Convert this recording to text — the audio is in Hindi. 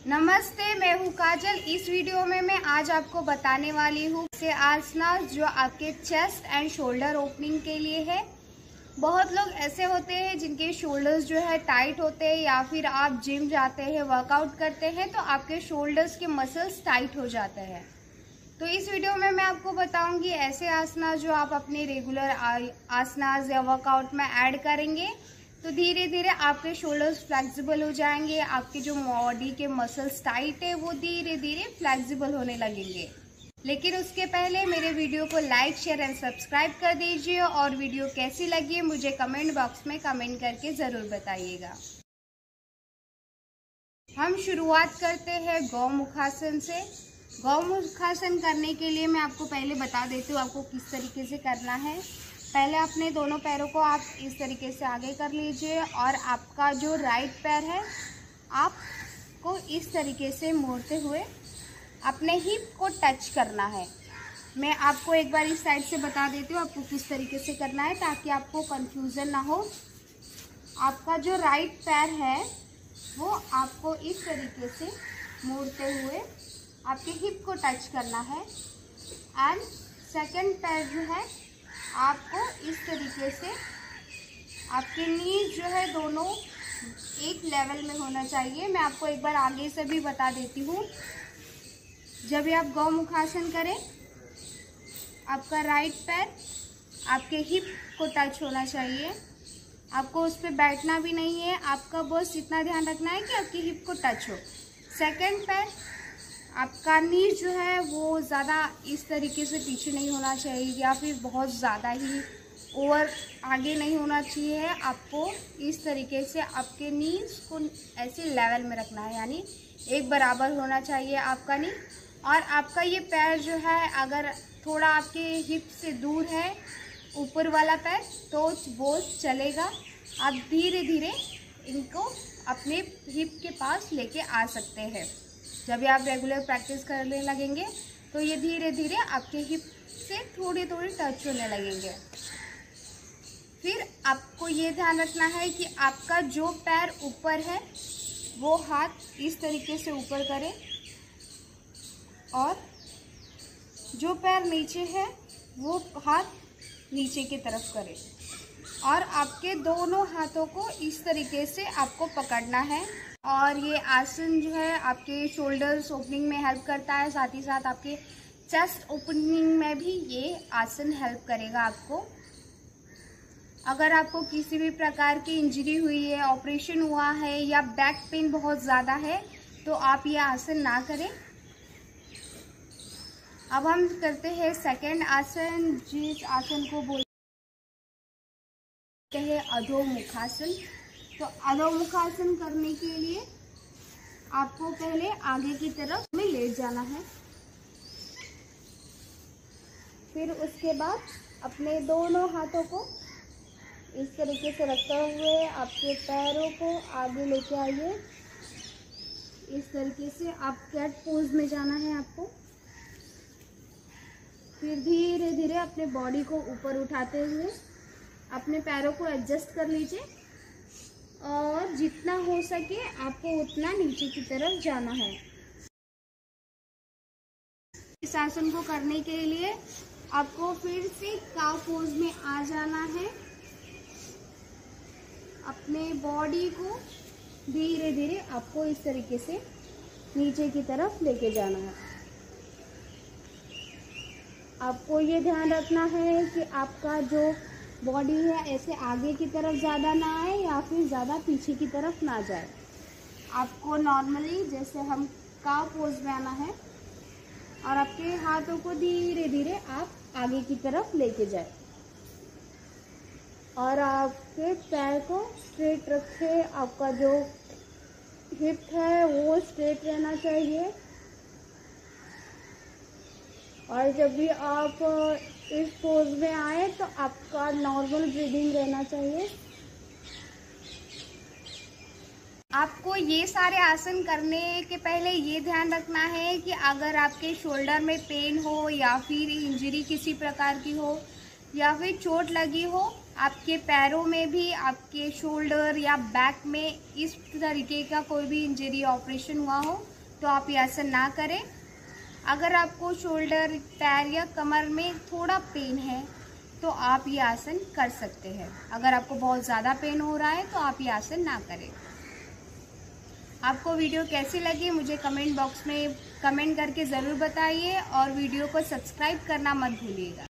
नमस्ते, मैं हूँ काजल। इस वीडियो में मैं आज आपको बताने वाली हूँ ऐसे आसनास जो आपके चेस्ट एंड शोल्डर ओपनिंग के लिए है। बहुत लोग ऐसे होते हैं जिनके शोल्डर्स जो है टाइट होते हैं, या फिर आप जिम जाते हैं, वर्कआउट करते हैं तो आपके शोल्डर्स के मसल्स टाइट हो जाते हैं। तो इस वीडियो में मैं आपको बताऊंगी ऐसे आसनास जो आप अपने रेगुलर आसनास या वर्कआउट में ऐड करेंगे तो धीरे धीरे आपके शोल्डर्स फ्लेक्सिबल हो जाएंगे। आपके जो बॉडी के मसल्स टाइट है वो धीरे धीरे फ्लेक्सिबल होने लगेंगे। लेकिन उसके पहले मेरे वीडियो को लाइक, शेयर एंड सब्सक्राइब कर दीजिए और वीडियो कैसी लगी है मुझे कमेंट बॉक्स में कमेंट करके ज़रूर बताइएगा। हम शुरुआत करते हैं गौमुखासन से। गौमुखासन करने के लिए मैं आपको पहले बता देती हूँ आपको किस तरीके से करना है। पहले अपने दोनों पैरों को आप इस तरीके से आगे कर लीजिए और आपका जो राइट पैर है आपको इस तरीके से मोड़ते हुए अपने हिप को टच करना है। मैं आपको एक बार इस साइड से बता देती हूँ आपको किस तरीके से करना है ताकि आपको कंफ्यूजन ना हो। आपका जो राइट पैर है वो आपको इस तरीके से मोड़ते हुए आपके हिप को टच करना है एंड सेकंड पैर जो है आपको इस तरीके से आपके नीज जो है दोनों एक लेवल में होना चाहिए। मैं आपको एक बार आगे से भी बता देती हूँ। जब भी आप गौमुखासन करें आपका राइट पैर आपके हिप को टच होना चाहिए। आपको उस पर बैठना भी नहीं है, आपका बस इतना ध्यान रखना है कि आपके हिप को टच हो। सेकंड पैर आपका नी जो है वो ज़्यादा इस तरीके से पीछे नहीं होना चाहिए या फिर बहुत ज़्यादा ही ओवर आगे नहीं होना चाहिए। आपको इस तरीके से आपके नीज को ऐसे लेवल में रखना है, यानी एक बराबर होना चाहिए आपका नी। और आपका ये पैर जो है अगर थोड़ा आपके हिप से दूर है ऊपर वाला पैर तो वो चलेगा। आप धीरे धीरे इनको अपने हिप के पास लेके आ सकते हैं। जब भी आप रेगुलर प्रैक्टिस करने लगेंगे तो ये धीरे धीरे आपके हिप से थोड़ी थोड़ी टच होने लगेंगे। फिर आपको ये ध्यान रखना है कि आपका जो पैर ऊपर है वो हाथ इस तरीके से ऊपर करें और जो पैर नीचे है वो हाथ नीचे की तरफ करें और आपके दोनों हाथों को इस तरीके से आपको पकड़ना है। और ये आसन जो है आपके शोल्डर्स ओपनिंग में हेल्प करता है, साथ ही साथ आपके चेस्ट ओपनिंग में भी ये आसन हेल्प करेगा आपको। अगर आपको किसी भी प्रकार की इंजरी हुई है, ऑपरेशन हुआ है या बैक पेन बहुत ज़्यादा है तो आप ये आसन ना करें। अब हम करते हैं सेकंड आसन, जिस आसन को बोलते हैं अधोमुखासन। तो अधोमुखासन करने के लिए आपको पहले आगे की तरफ में लेट जाना है। फिर उसके बाद अपने दोनों हाथों को इस तरीके से रखते हुए आपके पैरों को आगे लेके आइए। इस तरीके से आप कैट पोज में जाना है आपको। फिर धीरे धीरे अपने बॉडी को ऊपर उठाते हुए अपने पैरों को एडजस्ट कर लीजिए और जितना हो सके आपको उतना नीचे की तरफ जाना है। इस आसन को करने के लिए आपको फिर से काव पोज में आ जाना है। अपने बॉडी को धीरे धीरे आपको इस तरीके से नीचे की तरफ लेके जाना है। आपको ये ध्यान रखना है कि आपका जो बॉडी है ऐसे आगे की तरफ ज़्यादा ना आए या फिर ज़्यादा पीछे की तरफ ना जाए। आपको नॉर्मली जैसे हम काव पोज में आना है और आपके हाथों को धीरे धीरे आप आगे की तरफ लेके जाए और आपके पैर को स्ट्रेट रखें। आपका जो हिप है वो स्ट्रेट रहना चाहिए और जब भी आप इस पोज में आए तो आपका नॉर्मल ब्रीदिंग रहना चाहिए। आपको ये सारे आसन करने के पहले ये ध्यान रखना है कि अगर आपके शोल्डर में पेन हो या फिर इंजरी किसी प्रकार की हो या फिर चोट लगी हो, आपके पैरों में भी, आपके शोल्डर या बैक में इस तरीके का कोई भी इंजरी ऑपरेशन हुआ हो तो आप ये आसन ना करें। अगर आपको शोल्डर, पैर या कमर में थोड़ा पेन है तो आप ये आसन कर सकते हैं। अगर आपको बहुत ज़्यादा पेन हो रहा है तो आप ये आसन ना करें। आपको वीडियो कैसी लगी मुझे कमेंट बॉक्स में कमेंट करके ज़रूर बताइए और वीडियो को सब्सक्राइब करना मत भूलिएगा।